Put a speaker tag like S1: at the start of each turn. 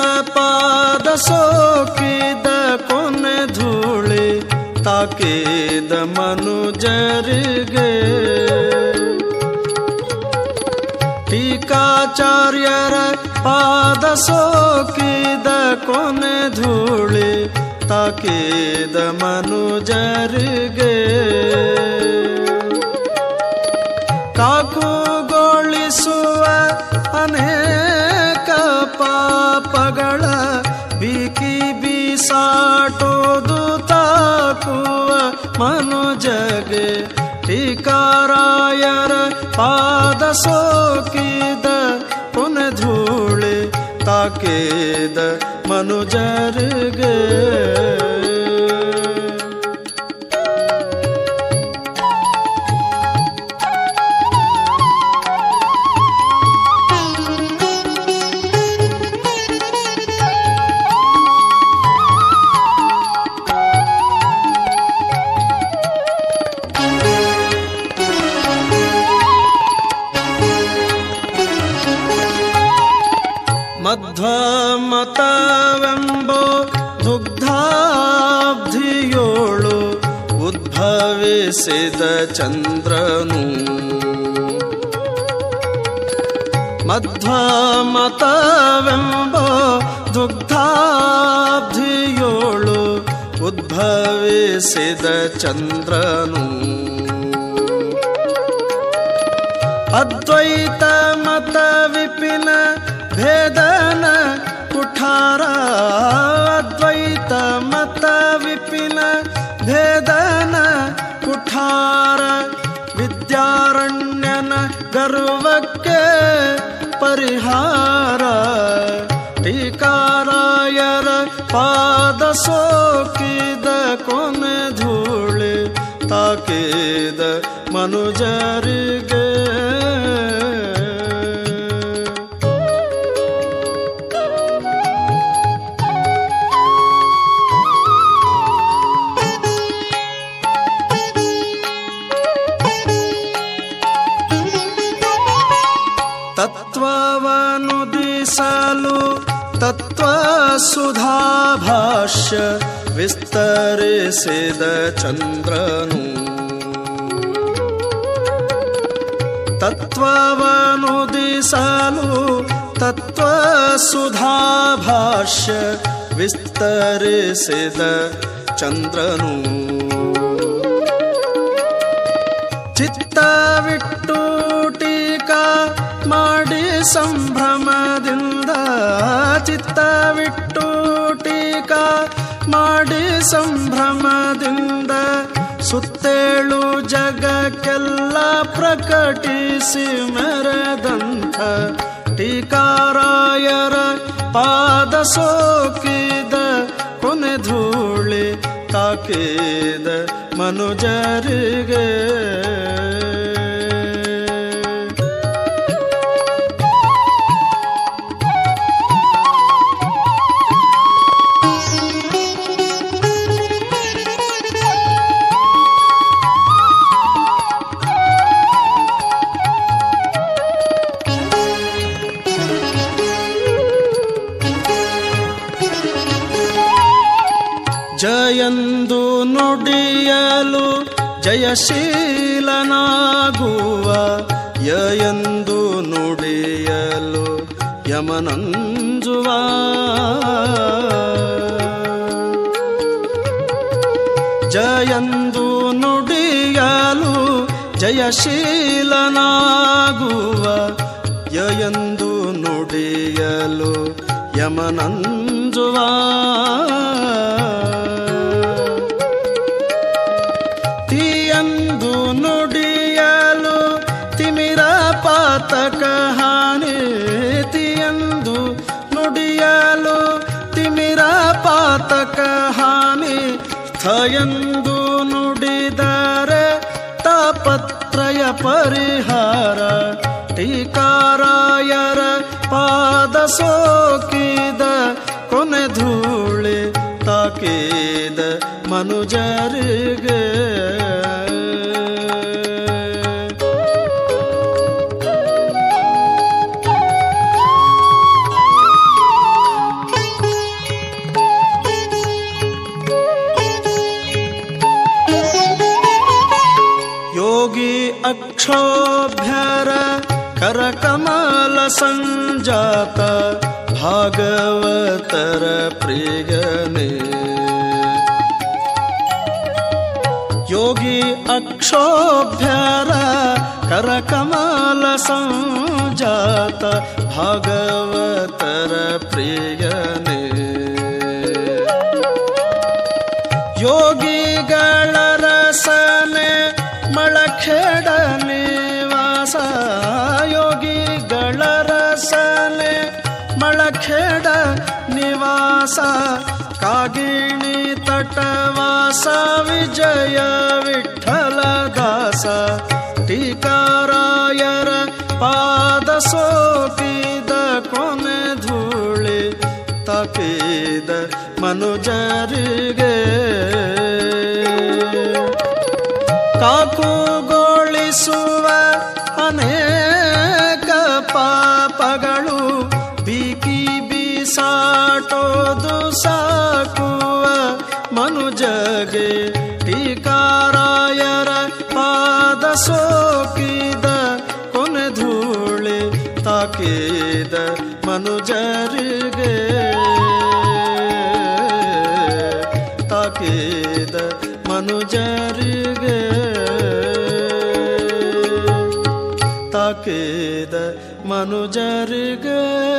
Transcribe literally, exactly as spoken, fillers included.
S1: ಪಾದ ಸೋಕಿದ ಕೊನೆ ಧೂಳಿ ತಾಕಿದ ಮನುಜರಿಗೆ ಟೀಕಾಚಾರ್ಯರ ಪಾದ ಸೋಕಿದ ಕೊನೆ ಧೂಳಿ ತಾಕಿದ ಮನುಜರಿಗೆ ಕಾಕುಗೊಳಿಸುವ ಅನೇಕ ಪಾಪಗಳ ಬೀಕಿ ಬೀಸಾಟೋದು ತಾಕುವ ಮನುಜಗೆ ಟೀಕಾರಾಯರ ಪಾದ ಸೋಕಿದ ಕೊನೆ ಧೂಳಿ ತಾಕಿದ ಮನುಜರಿಗೆ ಮಧ್ವಮತವೆಂಬೋ ದುಗ್ಧಾಬ್ಧಿಯೋಳು ಉದ್ಭವಿಸಿದ ಚಂದ್ರನು ಮಧ್ವಮತವೆಂಬೋ ದುಗ್ಧಾಬ್ಧಿಯೋಳು ಉದ್ಭವಿಸಿದ ಚಂದ್ರನು ಅದ್ವೈತ ಮತ ವಿಪಿನ ಭೇದನ ಕುಠಾರ ಅದ್ವೈತ ಮತ ವಿಪಿನ ಭೇದನ ಕುಠಾರ ವಿದ್ಯಾರಣ್ಯನ ಗರ್ವಕ್ಕೆ ಪರಿಹಾರ ಟೀಕಾರಾಯರ ಪಾದ ಸೋಕಿದ ಕೊನೆ ಧೂಳಿ ತಾಕಿದ ಮನುಜರಿಗೆ ತತ್ವವನುದಿಸಲು ತತ್ವ ಸುಧಾಭಾಷ್ಯ ವಿಸ್ತರಿಸಿದ ಚಂದ್ರನು ತತ್ವವನುದಿಸಲು ತತ್ವ ಸುಧಾಭಾಷ್ಯ ವಿಸ್ತರಿಸಿದ ಚಂದ್ರನು ಚಿತ್ತವಿಟ್ಟು ಟೀಕಾ ಮಾಡಿ ಸಂಭ್ರಮದಿಂದ ಚಿತ್ತವಿಟ್ಟು ಟೀಕಾ ಮಾಡಿ ಸಂಭ್ರಮದಿಂದ ಸುತ್ತೇಳು ಜಗಕ್ಕೆಲ್ಲ ಪ್ರಕಟಿಸಿ ಮೆರೆದಂಥ ಟೀಕಾರಾಯರ ಪಾದ ಸೋಕಿದ ಕೊನೆ ಧೂಳಿ ತಾಕಿದ ಮನುಜರಿಗೆ ಜಯಂದು ನುಡಿಯಲು ಜಯಶೀಲನಾಗುವ ಯಯಂದು ನುಡಿಯಲು ಯಮನಂಜುವ ಜಯಂದು ನುಡಿಯಲು ಜಯಶೀಲನಾಗುವ ಯಯಂದು ನುಡಿಯಲು ಯಮನಂಜುವ ತಿಯಂದು ನುಡಿಯಲು ತಿಮಿರ ಪಾತಕ ಹಾನಿ ತಿಯಂದು ನುಡಿಯಲು ತಿಮಿರ ಪಾತಕ ಹಾನಿ ಥಯಂದು ನುಡಿದರೆ ತಾಪತ್ರಯ ಪರಿಹಾರ ಟೀಕಾರಾಯರ ಪಾದ ಸೋಕಿದ ಕೊನೆ ಧೂಳಿ ತಾಕಿದ ಮನುಜರಿಗೆ ಅಕ್ಷೋಭ್ಯರ ಕರಕಮಲ ಸಂಜಾತ ಭಾಗವತರ ಪ್ರಿಯನೇ ಯೋಗಿ ಅಕ್ಷೋಭ್ಯರ ಕರಕಮಲ ಸಂಜಾತ ಭಾಗವತರ ಪ್ರಿಯನೇ ಯೋಗಿಗಳ ರಸನೆ ಮಳಖೇಡ ನಿವಾಸ ಯೋಗಿಗಳ ರಸನೆ ಮಳಖೇಡ ನಿವಾಸ ಕಾಗಿಣಿ ತಟವಾಸ ವಿಜಯ ವಿಠಲ ದಾಸ ಟೀಕಾರಾಯರ ಪಾದ ಸೋಕಿದ ಕೊನೆ ಧೂಳಿ ತಪಿದ ಮನುಜರಿಗೆ ಕಾಕುಗೊಳಿಸುವ ಅನೇಕ ಪಾಪಗಳು ಬೀಕಿ ಬೀಸಾಟೋದು ಸಾಕುವ ಮನುಜಗೆ ಟೀಕಾರಾಯರ ಪಾದ ಸೋಕಿದ ಕೊನೆ ಧೂಳಿ ತಾಕಿದ ಮನುಜರಿಗೆ ತಾಕಿದ ಮನುಜರಿಗೆ ತಾಕಿದ ಮನುಜರಿಗೆ